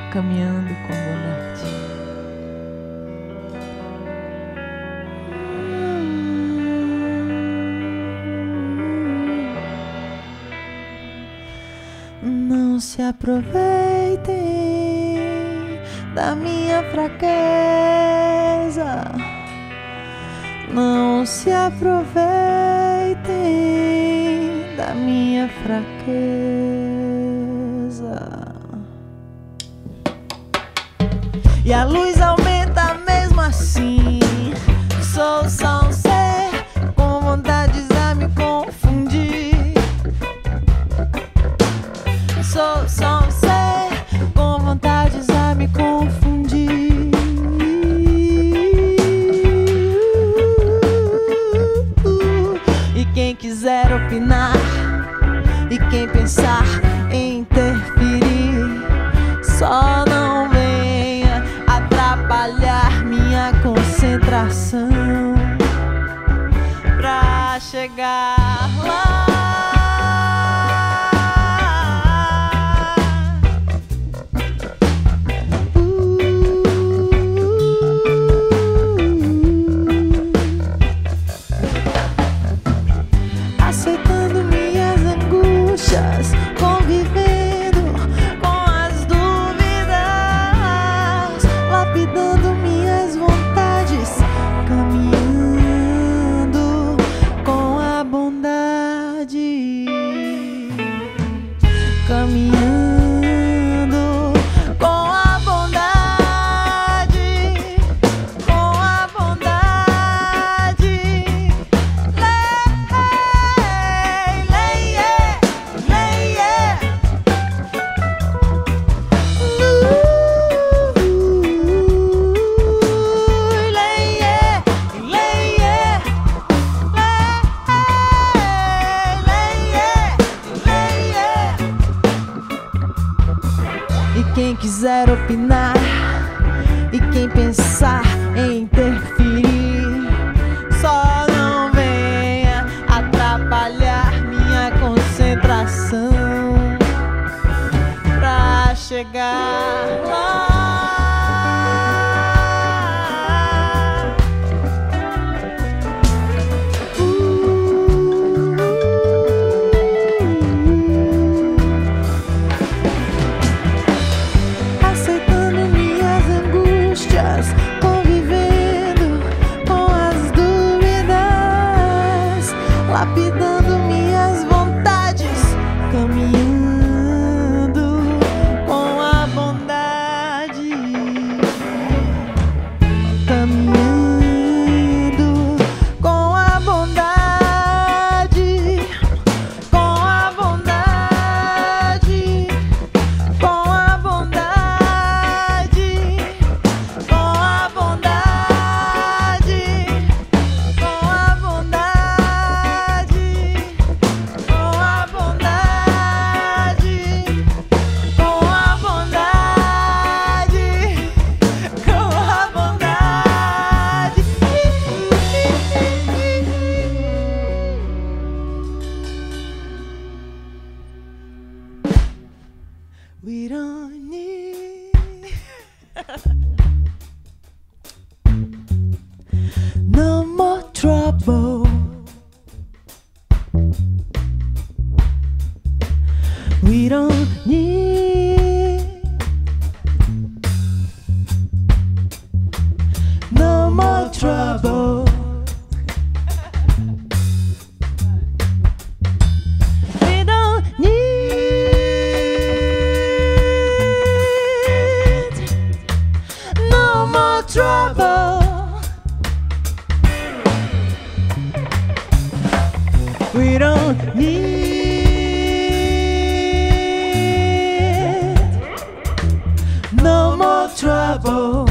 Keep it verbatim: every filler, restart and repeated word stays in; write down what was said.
caminhando com bondade. Não se aproveitem da minha fraqueza. Não se aproveitem da minha fraqueza. E a luz aumenta mesmo assim. Sou só um ser com vontades a me confundir. Sou só um ser com vontades a me confundir. E quem quiser opinar e quem pensar em interferir, só não venha atrapalhar minha concentração pra chegar lá. Aceitando minhas angústias, convivendo com as dúvidas, lapidando minhas vontades, caminhando com a bondade, caminhando com a bondade, com a bondade. E quem quiser opinar e quem pensar em interferir, só não venha atrapalhar minha concentração pra chegar lá. Convivendo com as dúvidas, lapidando minhas vontades, caminhando com a bondade, caminhando com a bondade, com a bondade, com a bondade. We don't need no more trouble. We don't need no more trouble. We don't need no more trouble. We don't need no more trouble.